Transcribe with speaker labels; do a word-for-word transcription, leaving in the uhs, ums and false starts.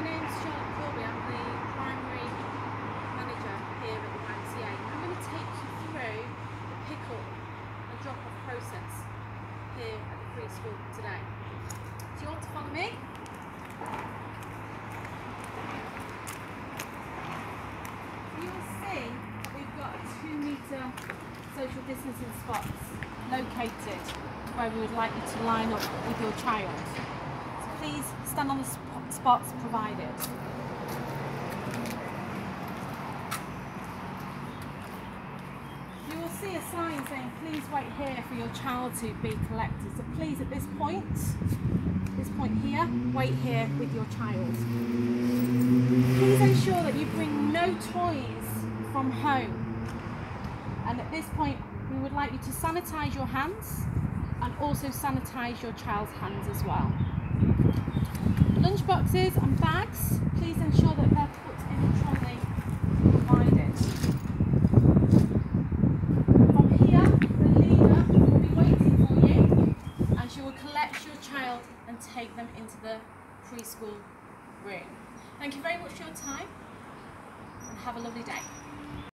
Speaker 1: name's Charlotte Corby. I'm the primary manager here at the Y M C A. I'm going to take you through the pick-up and drop-off process here at the preschool today. Do you want to follow me? You will see that we've got two metre social distancing spots located where we would like you to line up with your child. So please stand on the sp spots provided. You will see a sign saying please wait here for your child to be collected. So please at this point, this point here, wait here with your child. Please ensure that you bring no toys from home. And at this point we would like you to sanitise your hands and also sanitise your child's hands as well. Lunch boxes and bags, please ensure that they're put in the trolley provided. From here, the leader will be waiting for you and she will collect your child and take them into the preschool room. Thank you very much for your time and have a lovely day.